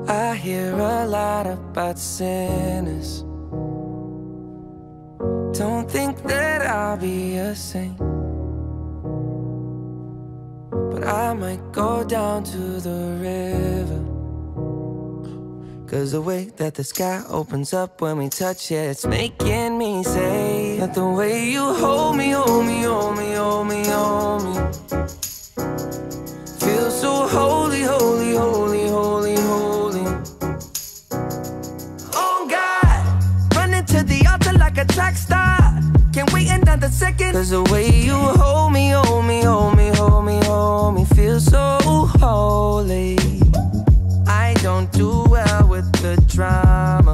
I hear a lot about sinners. Don't think that I'll be a saint, but I might go down to the river. 'Cause the way that the sky opens up when we touch it, it's making me say that the way you hold me, hold me, hold me, hold me, hold me, feels so holy, holy, holy, holy, holy. Oh God, running to the altar like a track star. Can't wait another second. 'Cause the way you hold me, hold me, hold me, hold me, hold me, feels so holy. I don't do well with the drama,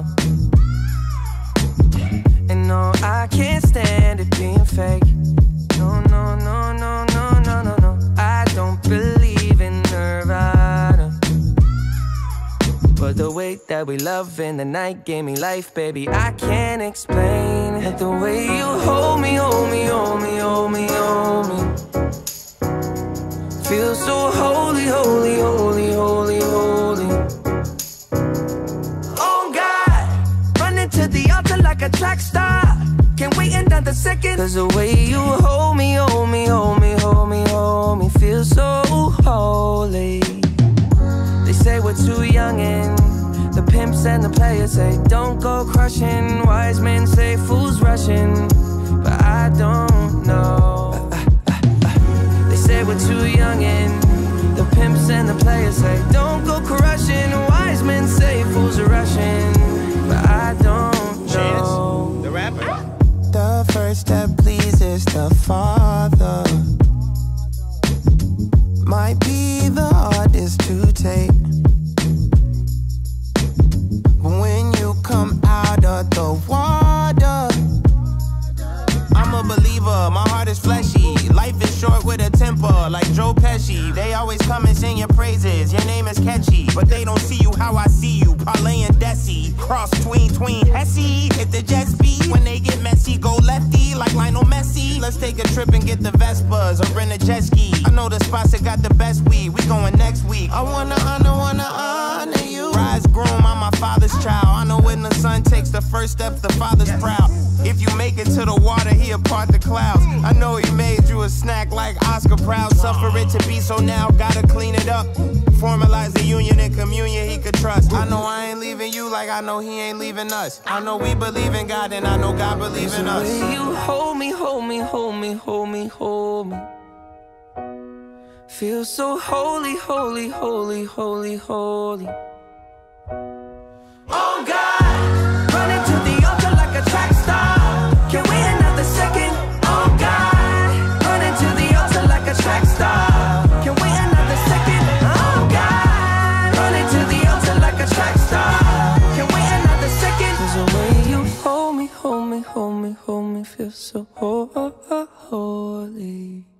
and no, I can't stand it being fake. No, no, no, no, no, no, no, no. I don't believe in Nirvana, but the way that we love in the night gave me life, baby. I can't explain it. The way you hold me, hold me, hold me, hold me, hold me, feels so holy, holy, holy, holy, holy. Oh God, running to the altar like a track star. Can't wait another second. 'Cause the way you hold me, hold me, hold me, hold me, hold me, feels so holy. They say we're too young and the pimps and the players say don't go crushing. Wise men say fools rushing, but I don't know. They say we're too young and the pimps and the players say don't go crushing. Wise men say fools are rushing, but I don't know. Chance, the rapper. The first step pleases the Father, might be the hardest to take, but when you come out of the water, I'm a believer, my heart is fleshy. Life is short with a temper, like Joe Pesci. They always come and sing your praises, your name is catchy, but they don't see you how I see you. Parlay and Desi, cross tween Hesse. Hit the jet speed, when they get messy, go lefty like Lionel Messi. Let's take a trip and get the Vespas or rent a jet ski. I know the spots that got the best weed, we going next week. I wanna honor you. Rise groom, I'm my father's child. I know when the son takes the first step, the father's proud. If you make it to the water, he'll part the clouds. I know he made you a snack like Oscar Proud. Suffer it to be, so now gotta clean it up. Formalize the union and communion he could trust. I know I ain't leaving you like I know he ain't leaving us. I know we believe in God and I know God believes in us. The way you hold me, hold me, hold me, hold me, hold me, feels so holy, holy, holy, holy, holy. Oh God, running to the altar like a track star. Can't wait another second. Oh God, running to the altar like a track star. Can't wait another second. Oh God, running to the altar like a track star. Can't wait another second. 'Cause the way you hold me, hold me, hold me, hold me, feels so holy.